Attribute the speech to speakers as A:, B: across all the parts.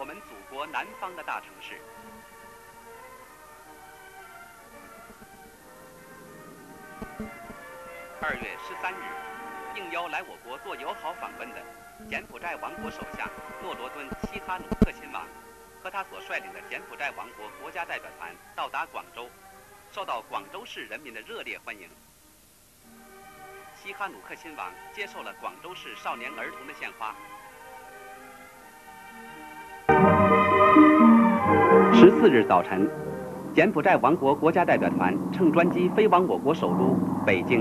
A: 们祖国南方的大城市。2月13日，应邀来我国做友好访问的柬埔寨王国首相诺罗敦·西哈努克亲王和他所率领的柬埔寨王国国家代表团到达广州，受到广州市人民的热烈欢迎。西哈努克亲王接受了广州市少年儿童的献花。14日早晨，柬埔寨王国国家代表团乘专机飞往我国首都北京。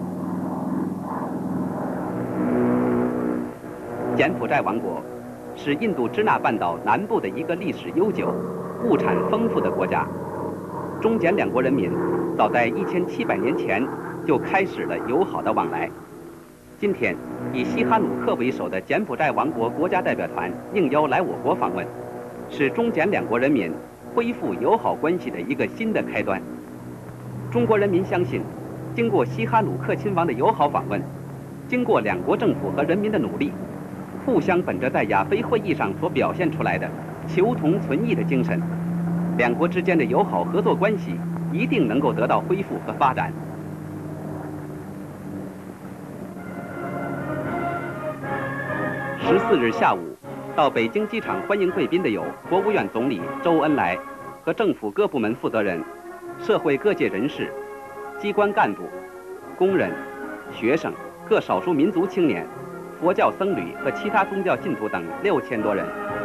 A: 柬埔寨王国是印度支那半岛南部的一个历史悠久、物产丰富的国家。中柬两国人民早在1700年前就开始了友好的往来。今天，以西哈努克为首的柬埔寨王国国家代表团应邀来我国访问，是中柬两国人民恢复友好关系的一个新的开端。中国人民相信，经过西哈努克亲王的友好访问，经过两国政府和人民的努力，互相本着在亚非会议上所表现出来的求同存异的精神，两国之间的友好合作关系一定能够得到恢复和发展。14日下午，到北京机场欢迎贵宾的有国务院总理周恩来和政府各部门负责人、社会各界人士、机关干部、工人、学生、各少数民族青年、佛教僧侣和其他宗教信徒等6000多人。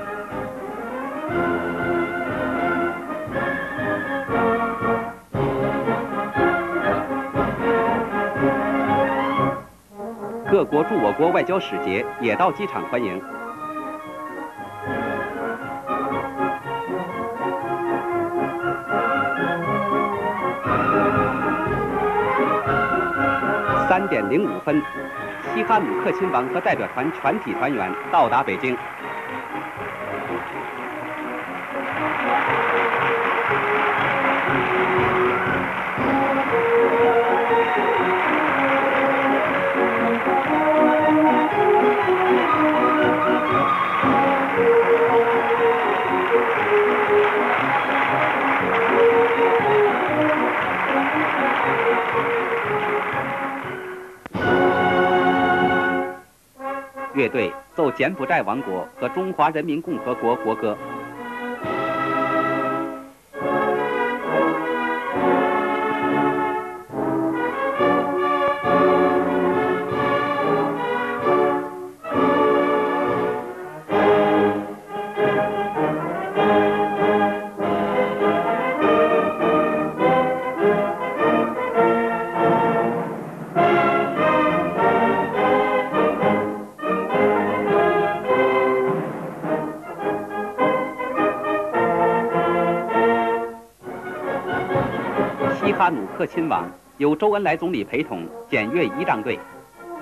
A: 各国驻我国外交使节也到机场欢迎。3点05分，西哈努克亲王和代表团全体团员到达北京。乐队奏柬埔寨王国和中华人民共和国国歌。西哈努克亲王由周恩来总理陪同检阅仪仗队。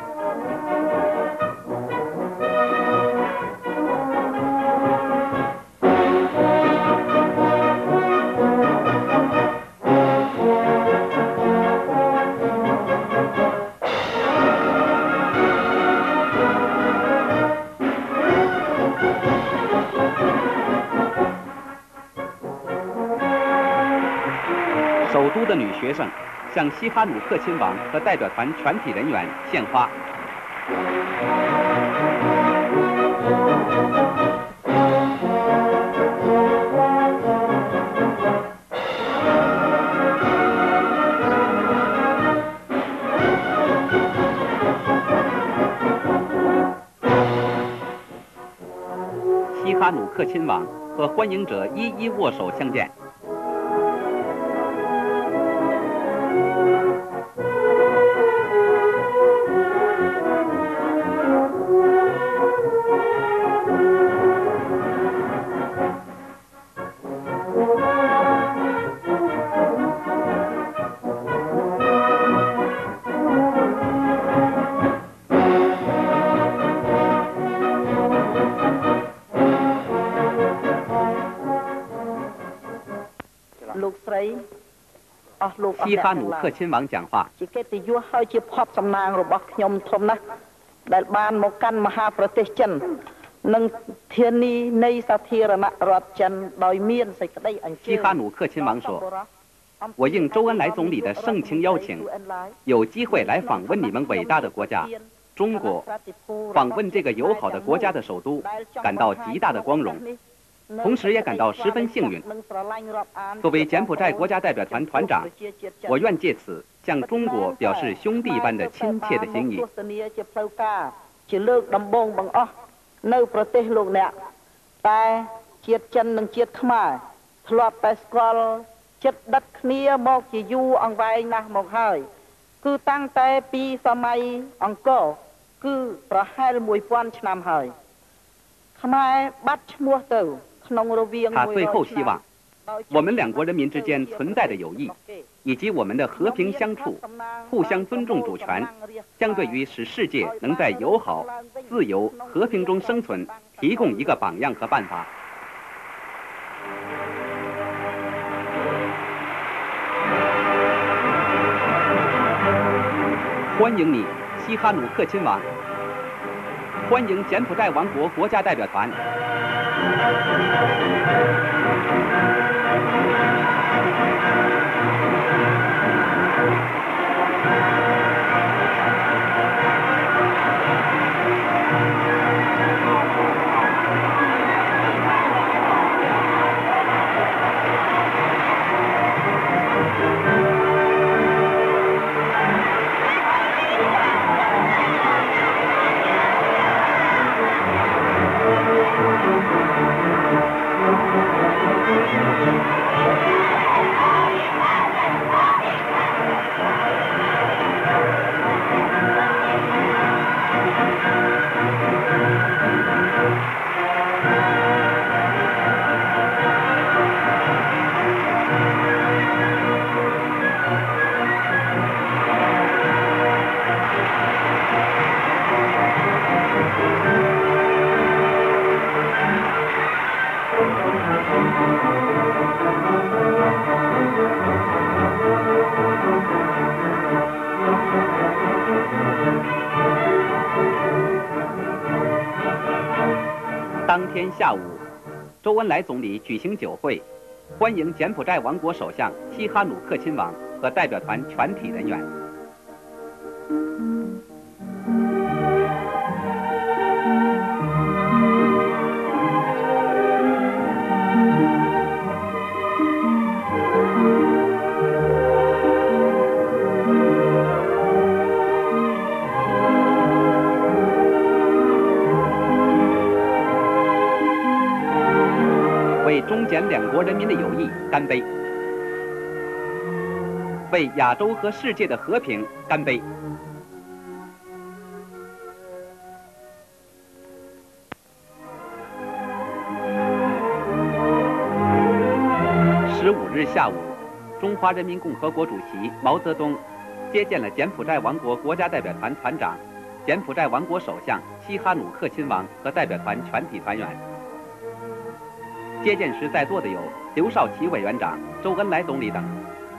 A: 首都的女学生向西哈努克亲王和代表团全体人员献花。西哈努克亲王和欢迎者一一握手相见。西哈努克亲王讲话。
B: ជាកិត្តិយសហើយជាភ័ព្វសំណាងរបស់ខ្ញុំធំណាស់ដែលបានមកកាន់មហាប្រទេសចិន
A: 西哈努克亲王说：“我应周恩来总理的盛情邀请，有机会来访问你们伟大的国家中国，访问这个友好的国家的首都，感到极大的光荣，同时也感到十分幸运。作为柬埔寨国家代表团团長，我願借此向中國表示兄弟般的親切的心意。
B: ជាលើកដំបូងបង្អស់នៅប្រទេសលោកអ្នកតែជាតិចិននិងជាតិខ្មែរធ្លាប់តែស្គាល់ចិត្តដិតគ្នាមកជាយូរអង្វែងណាស់មកហើយគឺតាំងតែពីសម័យអង្គរគឺប្រហែល1000ឆ្នាំហើយខ្មែរបាត់ឈ្មោះទៅក្នុងរវាង
A: 他最后希望我们两国人民之间存在的友谊，以及我们的和平相处、互相尊重主权，将对于使世界能在友好、自由、和平中生存，提供一个榜样和办法。欢迎你，西哈努克亲王！欢迎柬埔寨王国国家代表团！当天下午，周恩来总理举行酒会，欢迎柬埔寨王国首相西哈努克亲王和代表团全体人员。为中柬两国人民的友谊干杯！为亚洲和世界的和平干杯！15日下午，中华人民共和国主席毛泽东接见了柬埔寨王国国家代表团团长、柬埔寨王国首相西哈努克亲王和代表团全体团员。接见时在座的有刘少奇委员长、周恩来总理等。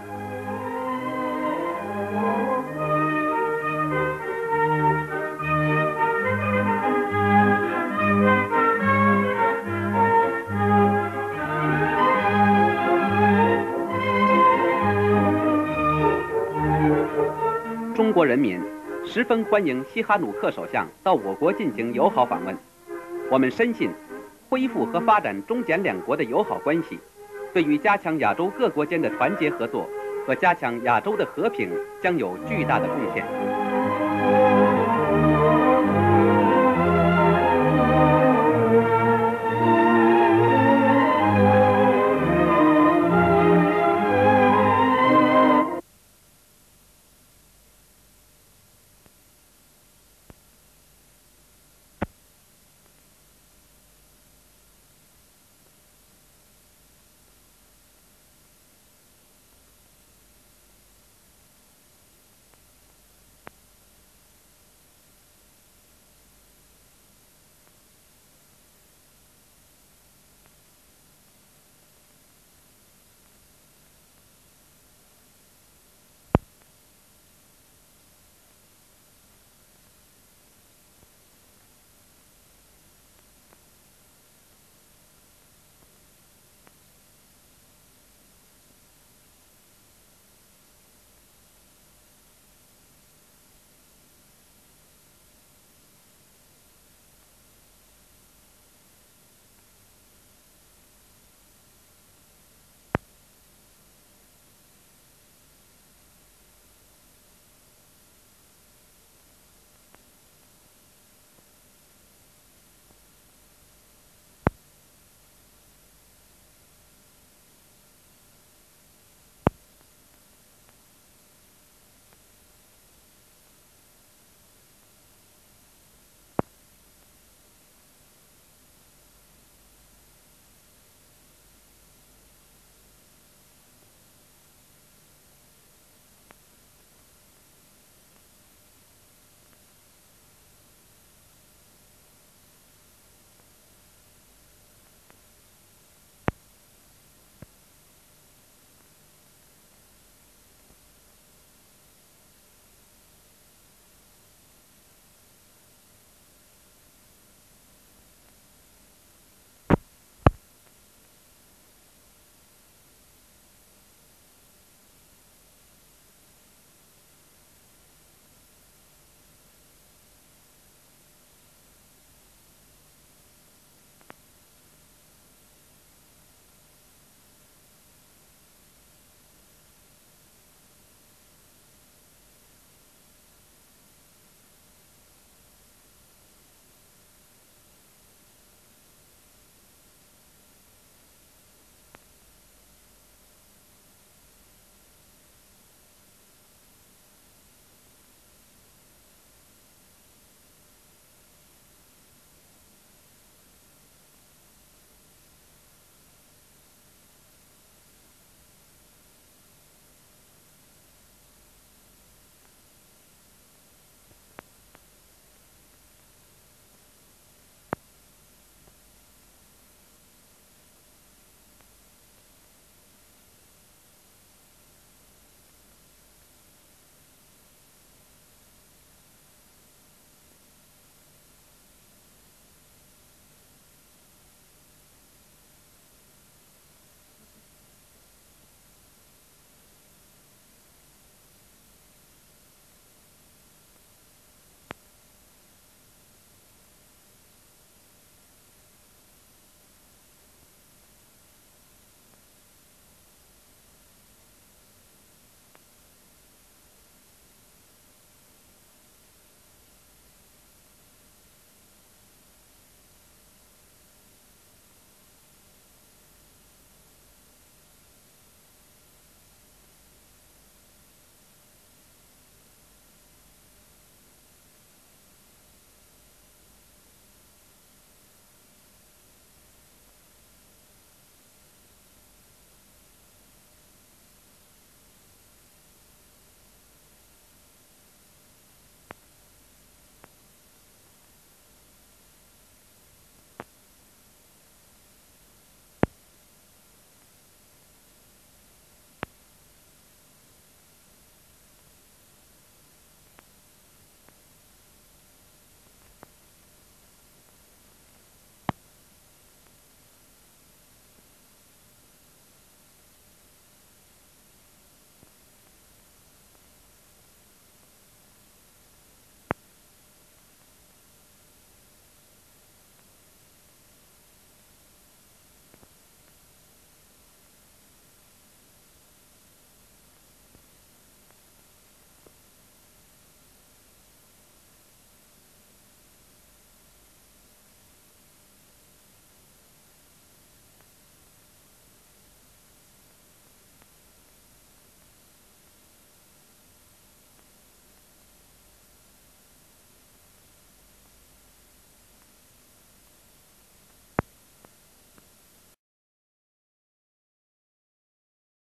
A: 中国人民十分欢迎西哈努克首相到我国进行友好访问，我们深信恢复和发展中柬两国的友好关系，对于加强亚洲各国间的团结合作和加强亚洲的和平将有巨大的贡献。